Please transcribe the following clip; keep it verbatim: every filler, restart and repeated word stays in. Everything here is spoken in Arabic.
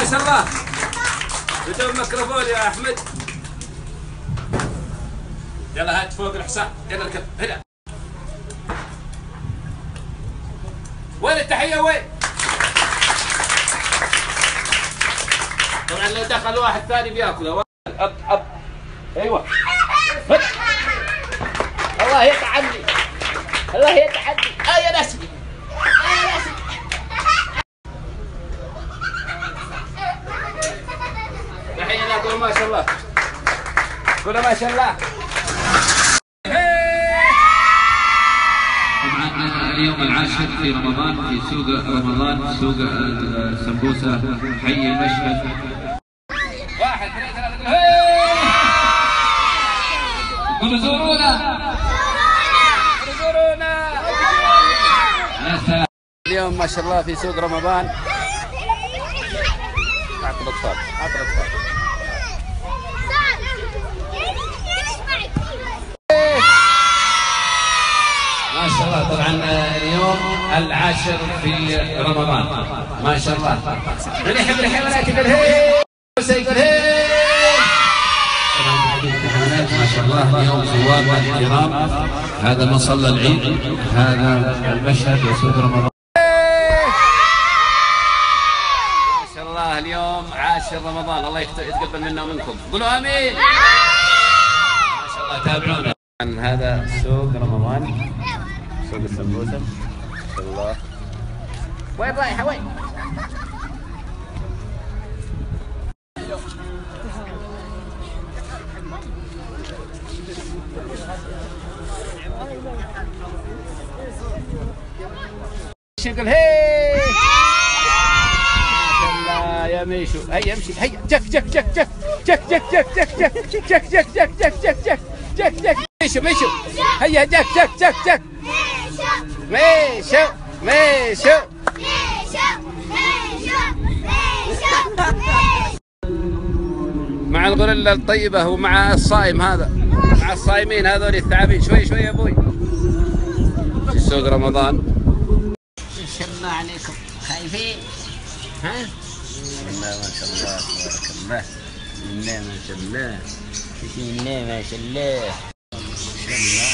شاء الله. بدون ميكروفون يا احمد. يلا هات فوق الحصان، يلا اركب هنا. وين التحية وين؟ طبعا لو دخل واحد ثاني بياكله. أب أب ايوه. الله يطعني. الله يطعني. اه يا ناس. اه يا ناس. تحية لا قولوا ما شاء الله. قولوا ما شاء الله. طبعا اليوم العاشر في رمضان في سوق رمضان، سوق السمبوسة، حي المشهد. واحد اثنين ثلاثة. قولوا زورونا. زورونا. اليوم ما شاء الله في سوق رمضان. اعطوا الاطفال، اعطوا الاطفال. ما شاء الله. طبعا اليوم العاشر في رمضان، ما شاء الله. من يحب الحيوانات يقول هي يقول هي. ما شاء الله اليوم زوارنا الكرام، هذا مصلى العيد، هذا المشهد وسوق رمضان. ما شاء الله اليوم عاشر رمضان، الله يتقبل منا ومنكم، قولوا امين. ما شاء الله تابعونا. هذا سوق رمضان، سوق السمبوسة. ما شاء الله. وين رايحة وين؟ يقول هي. ما شاء الله يا ميشو. هيا امشي هيا. جك جك جك جك جك جك جك جك جك جك جك جك جك جك جك جك جك. ميشو ميشو هيا جك جك جك جك. ميشو ميشو. مع الغوريلا الطيبة ومع الصائم هذا، مع الصائمين هذول الثعابين. شوي شوي يا ابوي. في سوق رمضان. ما شاء الله عليكم، خايفين؟ ها؟ بسم الله ما شاء الله تبارك الله. بسم الله ما شاء الله. بسم الله ما شاء الله.